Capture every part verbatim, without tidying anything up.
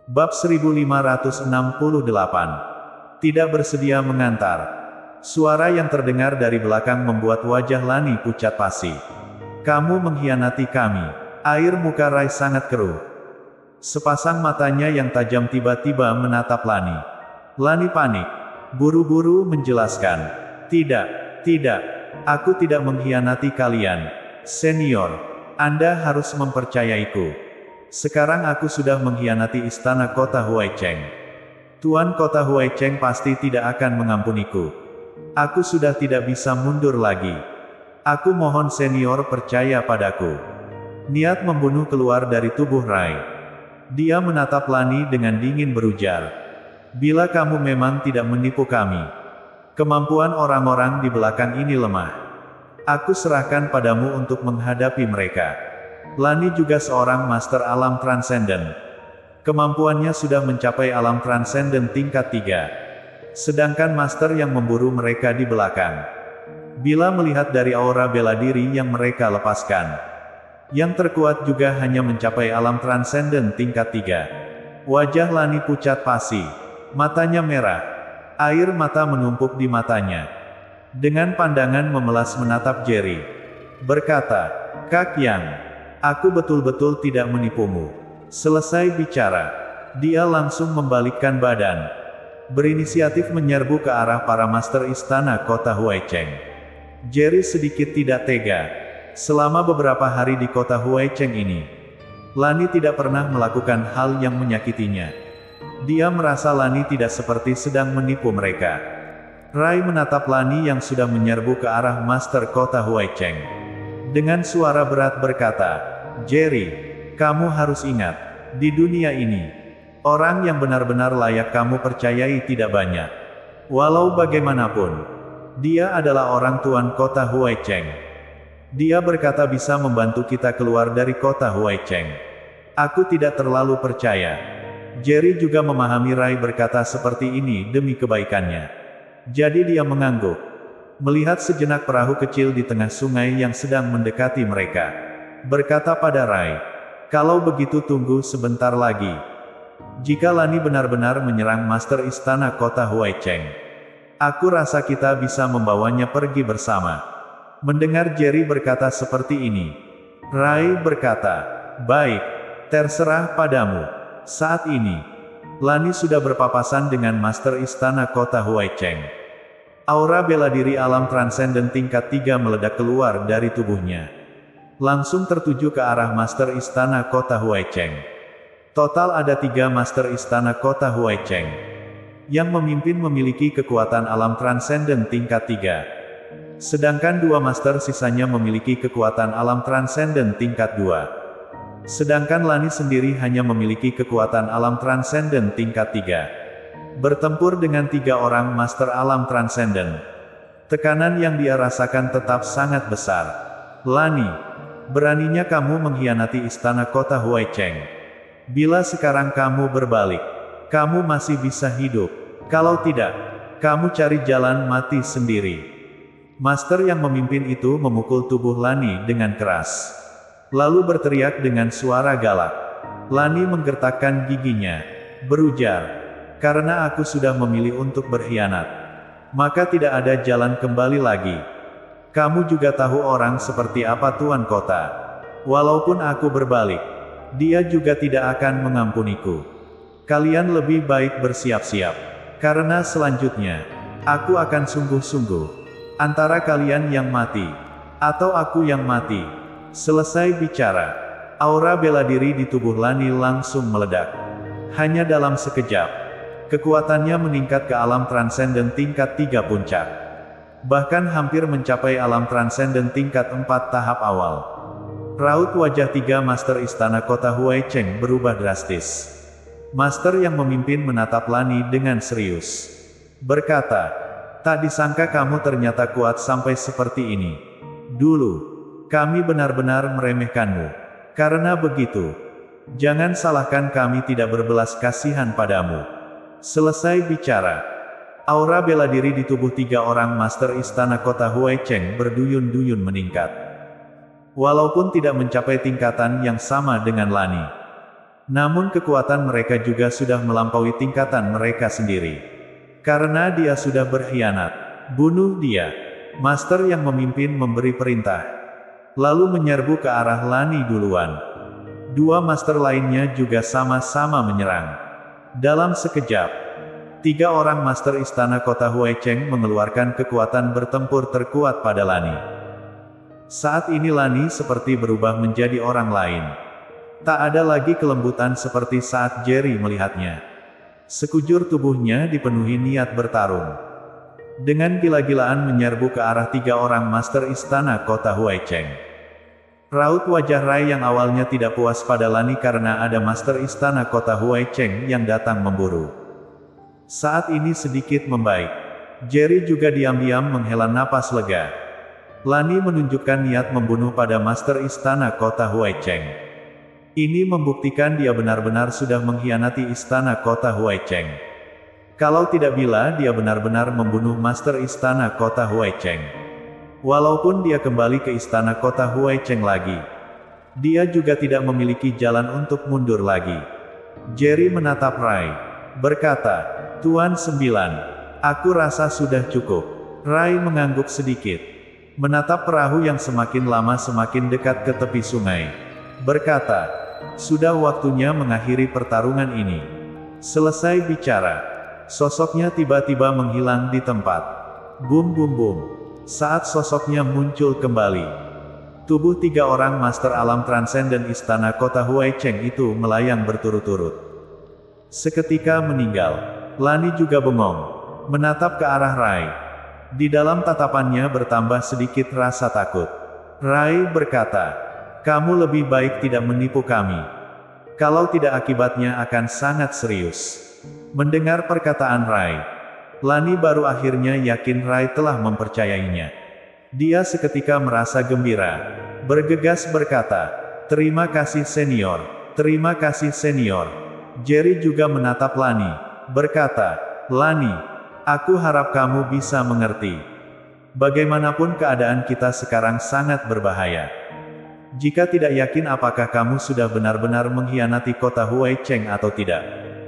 Bab seribu lima ratus enam puluh delapan. Tidak bersedia mengantar. Suara yang terdengar dari belakang membuat wajah Lani pucat pasi. Kamu mengkhianati kami. Air muka Rai sangat keruh. Sepasang matanya yang tajam tiba-tiba menatap Lani. Lani panik. Buru-buru menjelaskan. Tidak, tidak. Aku tidak mengkhianati kalian. Senior, Anda harus mempercayaiku. Sekarang aku sudah mengkhianati istana kota Huaicheng. Tuan kota Huaicheng pasti tidak akan mengampuniku. Aku sudah tidak bisa mundur lagi. Aku mohon senior percaya padaku. Niat membunuh keluar dari tubuh Rai. Dia menatap Lani dengan dingin berujar. Bila kamu memang tidak menipu kami, kemampuan orang-orang di belakang ini lemah. Aku serahkan padamu untuk menghadapi mereka. Lani juga seorang master alam transenden. Kemampuannya sudah mencapai alam transenden tingkat tiga. Sedangkan master yang memburu mereka di belakang. Bila melihat dari aura bela diri yang mereka lepaskan, yang terkuat juga hanya mencapai alam transenden tingkat tiga. Wajah Lani pucat pasi. Matanya merah. Air mata menumpuk di matanya. Dengan pandangan memelas menatap Jerry. Berkata, Kak Yang, aku betul-betul tidak menipumu. Selesai bicara, dia langsung membalikkan badan. Berinisiatif menyerbu ke arah para master istana kota Huaicheng. Jerry sedikit tidak tega. Selama beberapa hari di kota Huaicheng ini, Lani tidak pernah melakukan hal yang menyakitinya. Dia merasa Lani tidak seperti sedang menipu mereka. Rai menatap Lani yang sudah menyerbu ke arah master kota Huaicheng. Dengan suara berat berkata, Jerry, kamu harus ingat, di dunia ini, orang yang benar-benar layak kamu percayai tidak banyak. Walau bagaimanapun, dia adalah orang tuan kota Huaicheng. Dia berkata bisa membantu kita keluar dari kota Huaicheng. Aku tidak terlalu percaya. Jerry juga memahami Rai berkata seperti ini demi kebaikannya. Jadi dia mengangguk. Melihat sejenak perahu kecil di tengah sungai yang sedang mendekati mereka. Berkata pada Rai, kalau begitu tunggu sebentar lagi. Jika Lani benar-benar menyerang master istana kota Huaicheng, aku rasa kita bisa membawanya pergi bersama. Mendengar Jerry berkata seperti ini, Rai berkata, baik, terserah padamu. Saat ini, Lani sudah berpapasan dengan master istana kota Huaicheng. Aura bela diri alam transenden tingkat tiga meledak keluar dari tubuhnya. Langsung tertuju ke arah master istana kota Huaicheng. Total ada tiga master istana kota Huaicheng. Yang memimpin memiliki kekuatan alam transenden tingkat tiga. Sedangkan dua master sisanya memiliki kekuatan alam transenden tingkat dua. Sedangkan Lani sendiri hanya memiliki kekuatan alam transenden tingkat tiga. Bertempur dengan tiga orang master alam transenden. Tekanan yang dia rasakan tetap sangat besar. Lani, beraninya kamu mengkhianati istana kota Huaicheng. Bila sekarang kamu berbalik, kamu masih bisa hidup. Kalau tidak, kamu cari jalan mati sendiri. Master yang memimpin itu memukul tubuh Lani dengan keras. Lalu berteriak dengan suara galak. Lani menggertakkan giginya. Berujar, karena aku sudah memilih untuk berkhianat, maka tidak ada jalan kembali lagi. Kamu juga tahu orang seperti apa tuan kota. Walaupun aku berbalik, dia juga tidak akan mengampuniku. Kalian lebih baik bersiap-siap. Karena selanjutnya, aku akan sungguh-sungguh. Antara kalian yang mati, atau aku yang mati. Selesai bicara, aura bela diri di tubuh Lani langsung meledak. Hanya dalam sekejap, kekuatannya meningkat ke alam transenden tingkat tiga puncak. Bahkan hampir mencapai alam transenden tingkat empat tahap awal. Raut wajah tiga master istana kota Huaicheng berubah drastis. Master yang memimpin menatap Lani dengan serius. Berkata, tak disangka kamu ternyata kuat sampai seperti ini. Dulu, kami benar-benar meremehkanmu. Karena begitu, jangan salahkan kami tidak berbelas kasihan padamu. Selesai bicara, aura bela diri di tubuh tiga orang master istana kota Huaicheng berduyun-duyun meningkat. Walaupun tidak mencapai tingkatan yang sama dengan Lani, Namun kekuatan mereka juga sudah melampaui tingkatan mereka sendiri. Karena dia sudah berkhianat. Bunuh dia. Master yang memimpin memberi perintah. Lalu menyerbu ke arah Lani duluan. Dua master lainnya juga sama-sama menyerang. Dalam sekejap, tiga orang master istana kota Huaicheng mengeluarkan kekuatan bertempur terkuat pada Lani. Saat ini Lani seperti berubah menjadi orang lain. Tak ada lagi kelembutan seperti saat Jerry melihatnya. Sekujur tubuhnya dipenuhi niat bertarung. Dengan gila-gilaan menyerbu ke arah tiga orang master istana kota Huaicheng. Raut wajah Rai yang awalnya tidak puas pada Lani karena ada master istana kota Huaicheng yang datang memburu. Saat ini sedikit membaik. Jerry juga diam-diam menghela napas lega. Lani menunjukkan niat membunuh pada master istana kota Huaicheng. Ini membuktikan dia benar-benar sudah mengkhianati istana kota Huaicheng. Kalau tidak bila dia benar-benar membunuh master istana kota Huaicheng. Walaupun dia kembali ke istana kota Huaicheng lagi, dia juga tidak memiliki jalan untuk mundur lagi. Jerry menatap Rai, berkata, "Tuan Sembilan, aku rasa sudah cukup." Rai mengangguk sedikit, menatap perahu yang semakin lama semakin dekat ke tepi sungai. Berkata, "Sudah waktunya mengakhiri pertarungan ini." Selesai bicara, sosoknya tiba-tiba menghilang di tempat. Bum bum bum. Saat sosoknya muncul kembali, tubuh tiga orang master alam transenden istana kota Huaicheng itu melayang berturut-turut. Seketika meninggal. Lani juga bengong, menatap ke arah Rai. Di dalam tatapannya bertambah sedikit rasa takut. Rai berkata, "Kamu lebih baik tidak menipu kami. Kalau tidak akibatnya akan sangat serius." Mendengar perkataan Rai, Lani baru akhirnya yakin Rai telah mempercayainya. Dia seketika merasa gembira. Bergegas berkata, "Terima kasih senior, terima kasih senior." Jerry juga menatap Lani, berkata, "Lani, aku harap kamu bisa mengerti. Bagaimanapun keadaan kita sekarang sangat berbahaya. Jika tidak yakin apakah kamu sudah benar-benar mengkhianati kota Huaicheng atau tidak,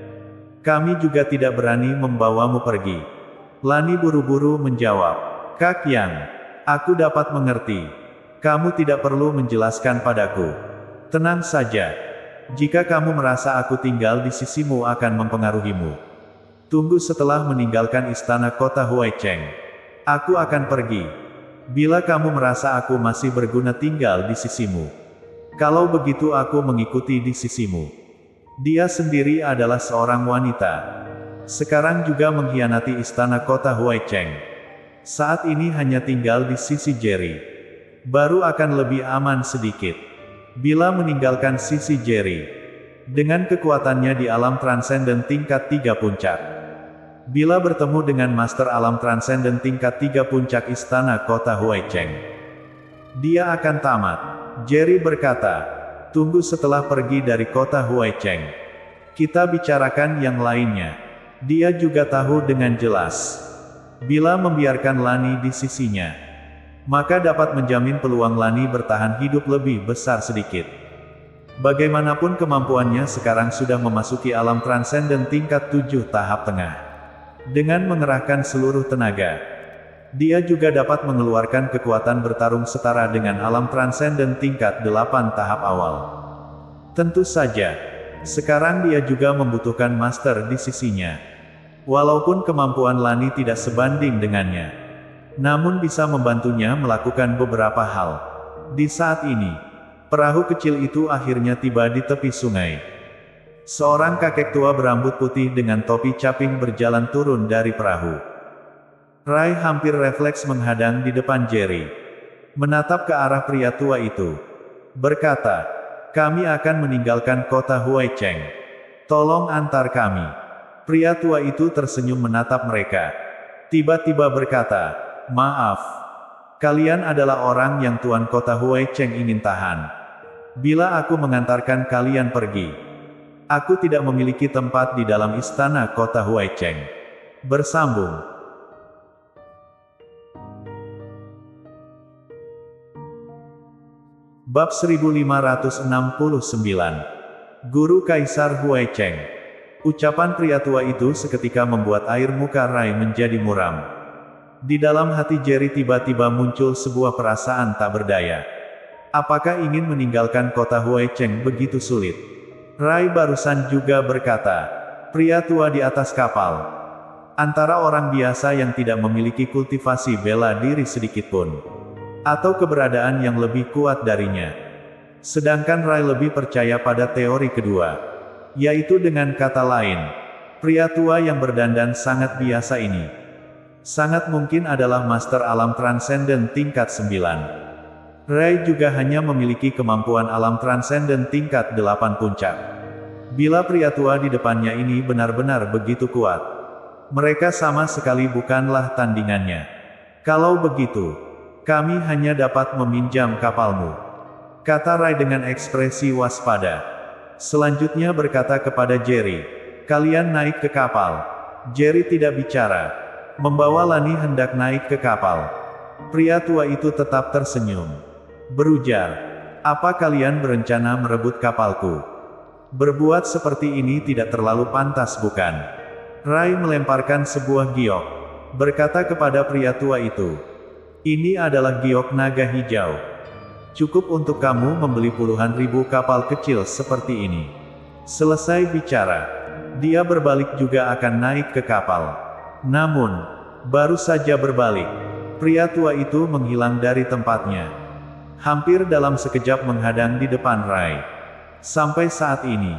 kami juga tidak berani membawamu pergi." Lani buru-buru menjawab, "Kak Yang, aku dapat mengerti. Kamu tidak perlu menjelaskan padaku. Tenang saja. Jika kamu merasa aku tinggal di sisimu akan mempengaruhimu, tunggu setelah meninggalkan istana kota Huaicheng. Aku akan pergi. Bila kamu merasa aku masih berguna tinggal di sisimu, kalau begitu aku mengikuti di sisimu." Dia sendiri adalah seorang wanita. Sekarang juga mengkhianati istana kota Huaicheng. Saat ini hanya tinggal di sisi Jerry. Baru akan lebih aman sedikit bila meninggalkan sisi Jerry. Dengan kekuatannya di alam transenden tingkat tiga puncak, bila bertemu dengan master alam transenden tingkat tiga puncak istana kota Huaicheng, dia akan tamat. Jerry berkata, "Tunggu setelah pergi dari kota Huaicheng. Kita bicarakan yang lainnya." Dia juga tahu dengan jelas, bila membiarkan Lani di sisinya, maka dapat menjamin peluang Lani bertahan hidup lebih besar sedikit. Bagaimanapun kemampuannya sekarang sudah memasuki alam transenden tingkat tujuh tahap tengah. Dengan mengerahkan seluruh tenaga, dia juga dapat mengeluarkan kekuatan bertarung setara dengan alam transenden tingkat delapan tahap awal. Tentu saja, sekarang dia juga membutuhkan master di sisinya. Walaupun kemampuan Lani tidak sebanding dengannya, namun bisa membantunya melakukan beberapa hal. Di saat ini, perahu kecil itu akhirnya tiba di tepi sungai. Seorang kakek tua berambut putih dengan topi caping berjalan turun dari perahu. Rai hampir refleks menghadang di depan Jerry, menatap ke arah pria tua itu, berkata, "Kami akan meninggalkan kota Huaicheng. Tolong antar kami." Pria tua itu tersenyum menatap mereka. Tiba-tiba berkata, "Maaf. Kalian adalah orang yang Tuan kota Huaicheng ingin tahan. Bila aku mengantarkan kalian pergi, aku tidak memiliki tempat di dalam istana kota Huaicheng." Bersambung. Bab seribu lima ratus enam puluh sembilan. Guru Kaisar Huaicheng. Ucapan pria tua itu seketika membuat air muka Rai menjadi muram. Di dalam hati Jerry tiba-tiba muncul sebuah perasaan tak berdaya. Apakah ingin meninggalkan kota Huaicheng begitu sulit? Rai barusan juga berkata, pria tua di atas kapal. Antara orang biasa yang tidak memiliki kultivasi bela diri sedikitpun. Atau keberadaan yang lebih kuat darinya. Sedangkan Rai lebih percaya pada teori kedua. Yaitu dengan kata lain, pria tua yang berdandan sangat biasa ini. Sangat mungkin adalah Master Alam Transenden tingkat sembilan. Rai juga hanya memiliki kemampuan alam transenden tingkat delapan puncak. Bila pria tua di depannya ini benar-benar begitu kuat, mereka sama sekali bukanlah tandingannya. Kalau begitu, kami hanya dapat meminjam kapalmu, kata Rai dengan ekspresi waspada. Selanjutnya berkata kepada Jerry, kalian naik ke kapal. Jerry tidak bicara. Membawa Lani hendak naik ke kapal. Pria tua itu tetap tersenyum. Berujar, apa kalian berencana merebut kapalku? Berbuat seperti ini tidak terlalu pantas bukan? Rai melemparkan sebuah giok. Berkata kepada pria tua itu, ini adalah giok naga hijau. Cukup untuk kamu membeli puluhan ribu kapal kecil seperti ini. Selesai bicara, dia berbalik juga akan naik ke kapal. Namun, baru saja berbalik, pria tua itu menghilang dari tempatnya. Hampir dalam sekejap menghadang di depan Rai. Sampai saat ini,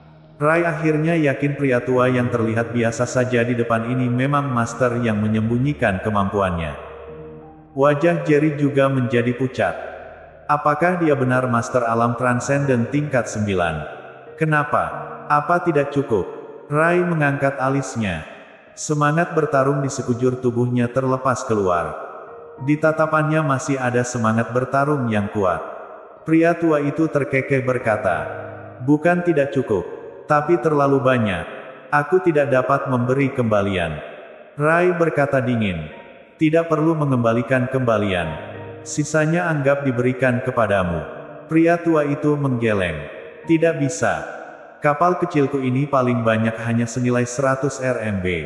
Rai akhirnya yakin pria tua yang terlihat biasa saja di depan ini memang master yang menyembunyikan kemampuannya. Wajah Jerry juga menjadi pucat. Apakah dia benar Master Alam Transenden tingkat sembilan? Kenapa? Apa tidak cukup? Rai mengangkat alisnya. Semangat bertarung di sekujur tubuhnya terlepas keluar. Di tatapannya masih ada semangat bertarung yang kuat. Pria tua itu terkekeh berkata, bukan tidak cukup, tapi terlalu banyak. Aku tidak dapat memberi kembalian. Rai berkata dingin, tidak perlu mengembalikan kembalian. Sisanya anggap diberikan kepadamu. Pria tua itu menggeleng. Tidak bisa. Kapal kecilku ini paling banyak hanya senilai seratus R M B.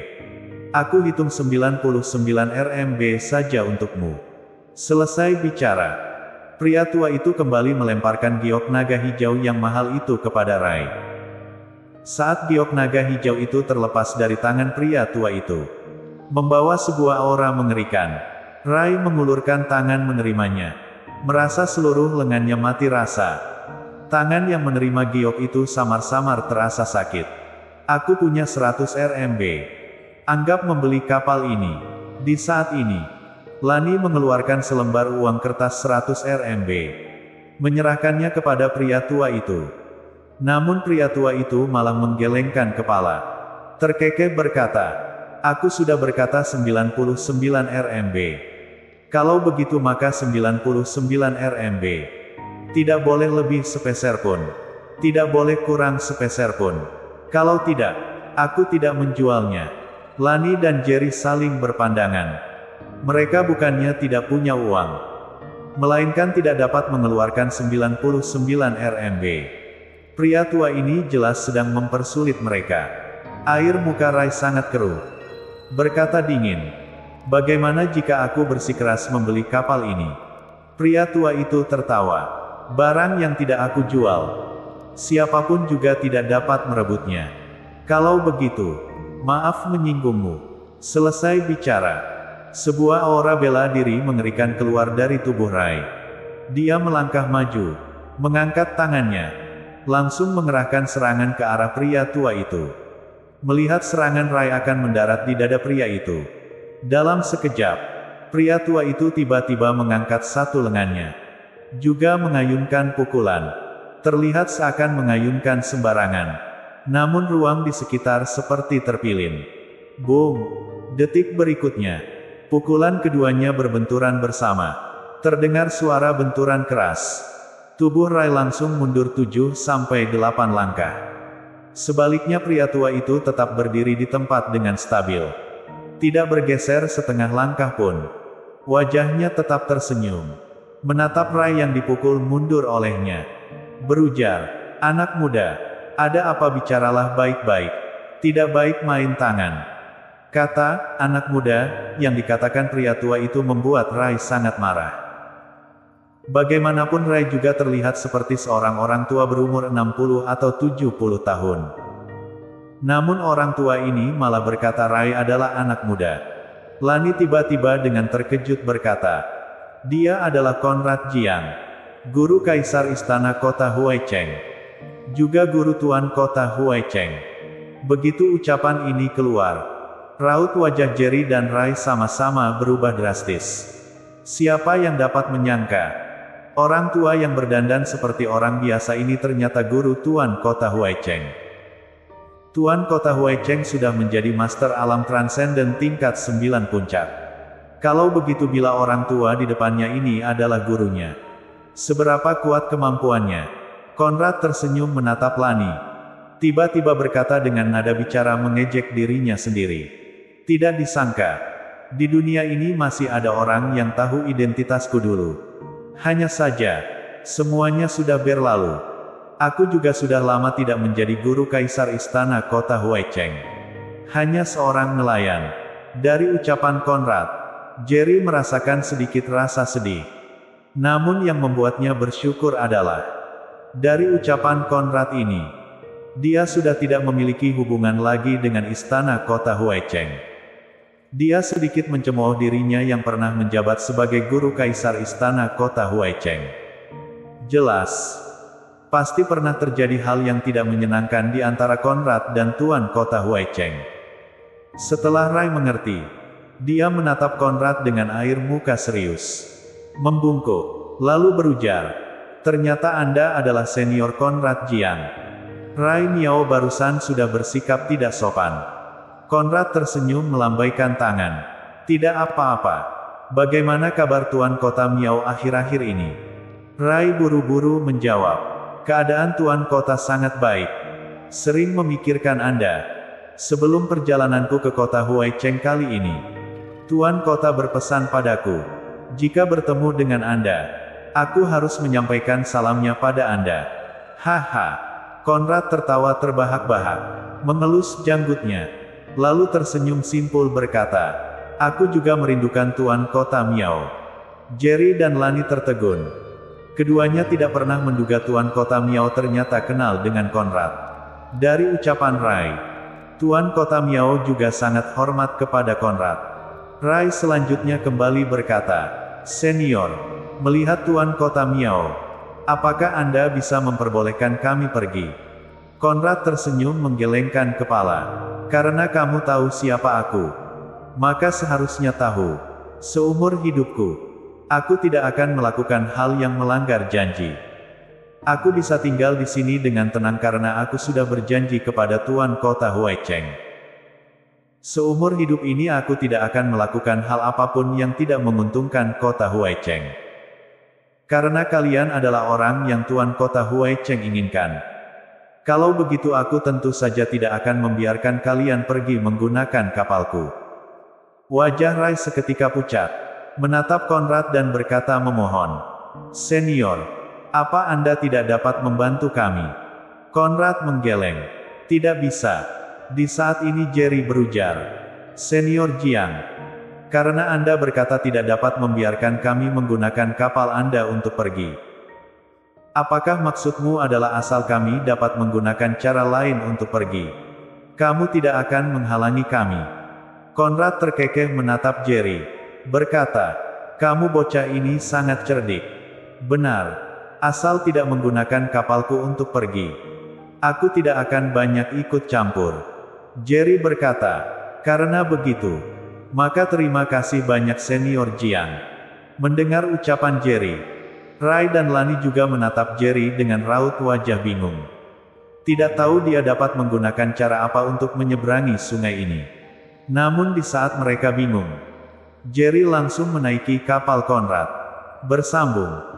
Aku hitung sembilan puluh sembilan R M B saja untukmu. Selesai bicara, pria tua itu kembali melemparkan giok naga hijau yang mahal itu kepada Rai. Saat giok naga hijau itu terlepas dari tangan pria tua itu, membawa sebuah aura mengerikan, Rai mengulurkan tangan menerimanya. Merasa seluruh lengannya mati rasa. Tangan yang menerima giok itu samar-samar terasa sakit. Aku punya seratus R M B. Anggap membeli kapal ini. Di saat ini, Lani mengeluarkan selembar uang kertas seratus R M B. Menyerahkannya kepada pria tua itu. Namun pria tua itu malah menggelengkan kepala. Terkekeh berkata, aku sudah berkata sembilan puluh sembilan R M B. Kalau begitu maka sembilan puluh sembilan R M B. Tidak boleh lebih sepeser pun. Tidak boleh kurang sepeser pun. Kalau tidak, aku tidak menjualnya. Lani dan Jerry saling berpandangan. Mereka bukannya tidak punya uang, melainkan tidak dapat mengeluarkan sembilan puluh sembilan R M B. Pria tua ini jelas sedang mempersulit mereka. Air muka Rai sangat keruh. Berkata dingin, bagaimana jika aku bersikeras membeli kapal ini? Pria tua itu tertawa. Barang yang tidak aku jual, siapapun juga tidak dapat merebutnya. Kalau begitu, maaf menyinggungmu. Selesai bicara, sebuah aura bela diri mengerikan keluar dari tubuh Rai. Dia melangkah maju, mengangkat tangannya, langsung mengerahkan serangan ke arah pria tua itu. Melihat serangan Rai akan mendarat di dada pria itu, dalam sekejap, pria tua itu tiba-tiba mengangkat satu lengannya, juga mengayunkan pukulan. Terlihat seakan mengayunkan sembarangan. Namun ruang di sekitar seperti terpilin. Boom! Detik berikutnya, pukulan keduanya berbenturan bersama. Terdengar suara benturan keras. Tubuh Rai langsung mundur tujuh sampai delapan langkah. Sebaliknya pria tua itu tetap berdiri di tempat dengan stabil. Tidak bergeser setengah langkah pun. Wajahnya tetap tersenyum. Menatap Rai yang dipukul mundur olehnya. Berujar, anak muda, Ada apa, bicaralah baik-baik. Tidak baik main tangan. Kata anak muda yang dikatakan pria tua itu membuat Rai sangat marah. Bagaimanapun Rai juga terlihat seperti seorang orang tua berumur enam puluh atau tujuh puluh tahun. Namun orang tua ini malah berkata Rai adalah anak muda. Lani tiba-tiba dengan terkejut berkata, dia adalah Conrad Jiang, guru kaisar istana kota Huaicheng. Juga guru tuan kota Huaicheng. Begitu ucapan ini keluar, raut wajah Jerry dan Rai sama-sama berubah drastis. Siapa yang dapat menyangka, orang tua yang berdandan seperti orang biasa ini ternyata guru tuan kota Huaicheng. Tuan kota Huaicheng sudah menjadi master alam transenden tingkat sembilan puncak. Kalau begitu, bila orang tua di depannya ini adalah gurunya, seberapa kuat kemampuannya? Conrad tersenyum menatap Lani. Tiba-tiba berkata dengan nada bicara mengejek dirinya sendiri. Tidak disangka, di dunia ini masih ada orang yang tahu identitasku dulu. Hanya saja, semuanya sudah berlalu. Aku juga sudah lama tidak menjadi guru kaisar istana kota Huaicheng. Hanya seorang nelayan. Dari ucapan Conrad, Jerry merasakan sedikit rasa sedih. Namun yang membuatnya bersyukur adalah, dari ucapan Conrad ini, dia sudah tidak memiliki hubungan lagi dengan istana kota Huaicheng. Dia sedikit mencemooh dirinya yang pernah menjabat sebagai guru kaisar istana kota Huaicheng. Jelas, pasti pernah terjadi hal yang tidak menyenangkan di antara Conrad dan tuan kota Huaicheng. Setelah Rai mengerti, dia menatap Conrad dengan air muka serius, membungkuk, lalu berujar, ternyata Anda adalah senior Conrad Jiang. Rai Miao barusan sudah bersikap tidak sopan. Conrad tersenyum melambaikan tangan. Tidak apa-apa. Bagaimana kabar tuan kota Miao akhir-akhir ini? Rai buru-buru menjawab. Keadaan tuan kota sangat baik. Sering memikirkan Anda. Sebelum perjalananku ke kota Huaicheng kali ini, tuan kota berpesan padaku, jika bertemu dengan Anda, aku harus menyampaikan salamnya pada Anda. Haha. Conrad tertawa terbahak-bahak, mengelus janggutnya. Lalu tersenyum simpul berkata, aku juga merindukan tuan kota Miao. Jerry dan Lani tertegun. Keduanya tidak pernah menduga tuan kota Miao ternyata kenal dengan Conrad. Dari ucapan Rai, tuan kota Miao juga sangat hormat kepada Conrad. Rai selanjutnya kembali berkata, senior, melihat tuan kota Miao, apakah Anda bisa memperbolehkan kami pergi? Conrad tersenyum menggelengkan kepala. Karena kamu tahu siapa aku, maka seharusnya tahu, seumur hidupku, aku tidak akan melakukan hal yang melanggar janji. Aku bisa tinggal di sini dengan tenang karena aku sudah berjanji kepada tuan kota Huaicheng. Seumur hidup ini aku tidak akan melakukan hal apapun yang tidak menguntungkan kota Huaicheng. Karena kalian adalah orang yang tuan kota Huaicheng inginkan. Kalau begitu aku tentu saja tidak akan membiarkan kalian pergi menggunakan kapalku. Wajah Rai seketika pucat, menatap Conrad dan berkata memohon. Senior, apa Anda tidak dapat membantu kami? Conrad menggeleng. Tidak bisa. Di saat ini Jerry berujar. Senior Jiang, karena Anda berkata tidak dapat membiarkan kami menggunakan kapal Anda untuk pergi. Apakah maksudmu adalah asal kami dapat menggunakan cara lain untuk pergi? Kamu tidak akan menghalangi kami. Conrad terkekeh menatap Jerry. Berkata, kamu bocah ini sangat cerdik. Benar. Asal tidak menggunakan kapalku untuk pergi. Aku tidak akan banyak ikut campur. Jerry berkata, karena begitu, maka terima kasih banyak senior Jiang. Mendengar ucapan Jerry, Rai dan Lani juga menatap Jerry dengan raut wajah bingung. Tidak tahu dia dapat menggunakan cara apa untuk menyeberangi sungai ini. Namun di saat mereka bingung, Jerry langsung menaiki kapal Conrad. Bersambung.